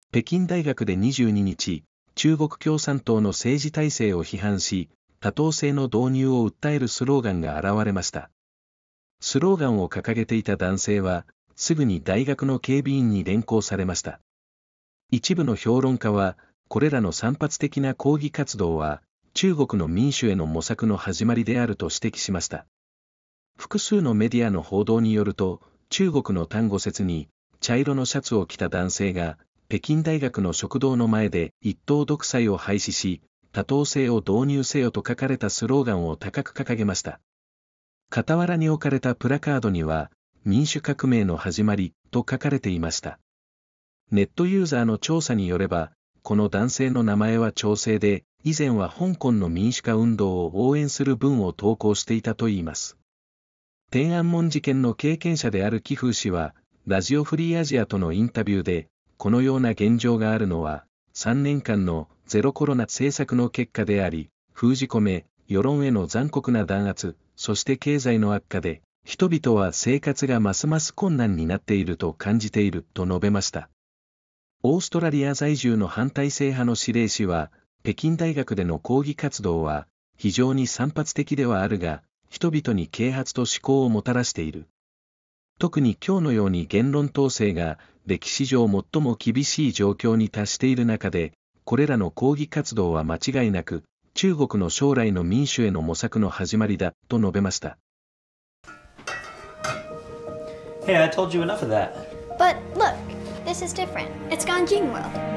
北京大学で22日、中国共産党の政治体制を批判し、多党制の導入を訴えるスローガンが現れました。スローガンを掲げていた男性は、すぐに大学の警備員に連行されました。一部の評論家は、これらの散発的な抗議活動は、中国の民主への模索の始まりであると指摘しました。複数のメディアの報道によると、中国の端午節に、茶色のシャツを着た男性が、北京大学の食堂の前で一党独裁を廃止し、多党制を導入せよと書かれたスローガンを高く掲げました。傍らに置かれたプラカードには、民主革命の始まりと書かれていました。ネットユーザーの調査によれば、この男性の名前は長生で、以前は香港の民主化運動を応援する文を投稿していたといいます。天安門事件の経験者である紀風氏は、ラジオフリーアジアとのインタビューで、このような現状があるのは、3年間のゼロコロナ政策の結果であり、封じ込め、世論への残酷な弾圧、そして経済の悪化で、人々は生活がますます困難になっていると感じていると述べました。オーストラリア在住の反体制派の指令師は、北京大学での抗議活動は、非常に散発的ではあるが、人々に啓発と思考をもたらしている。特に今日のように言論統制が歴史上最も厳しい状況に達している中で、これらの抗議活動は間違いなく、中国の将来の民主への模索の始まりだと述べました。 Hey, I told you enough of that. But look, this is different. It's Ganjing World.